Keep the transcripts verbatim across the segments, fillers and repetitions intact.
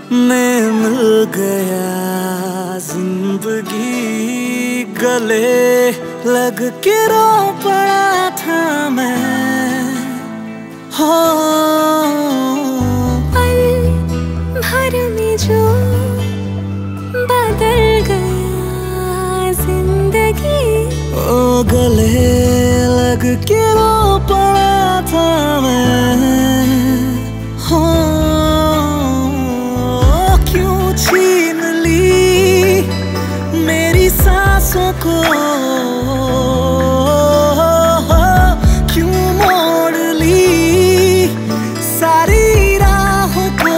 में मिल गया जिंदगी, गले लग के रो पड़ा था मैं। हो पल भर में जो बदल गया जिंदगी, ओ गले लग के रो पड़ा था मैं। हो क्यों छीन ली मेरी सांसों को, क्यों मोड़ ली सारी राहों को।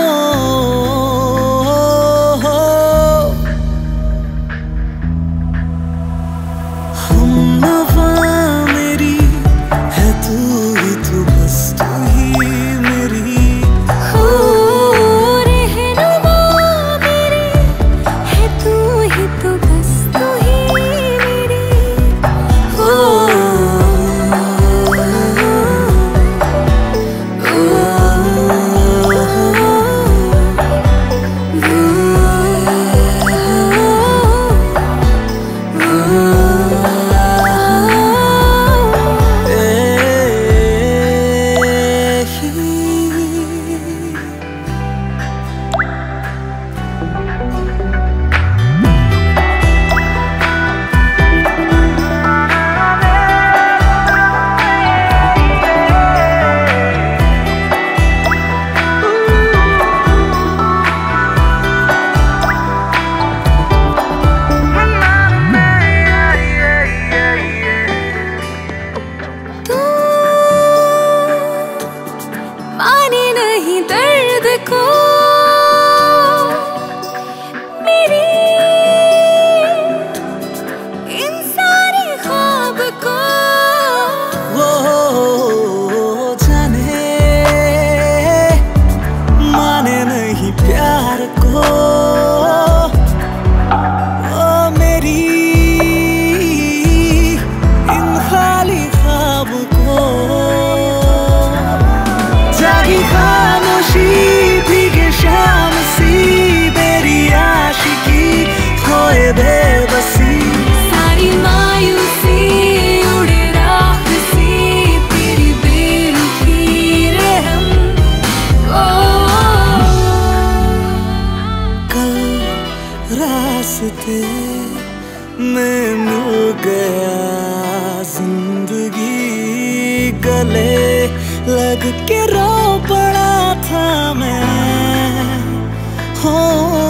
हमनवा मेरी है तू ही, तू बस तू ही मेरी। हो रहनुमा मेरी है तू ही, तू बस तू ही मेरी। हो माने नहीं दर्द को मेरी इन सारे ख्वाब को। वो जाने माने नहीं प्यार को, ओ मेरी इन खाली ख्वाब को। जागी खामोशी भीगे शाम सी, मेरी आशिकी खोए बेबसी। सारी मायूसी उड़े राख सी, तेरी बेरुखी रहम ओ। कल रास्ते में मिल गया जिंदगी, गले लग के रो पड़ा था मैं। हो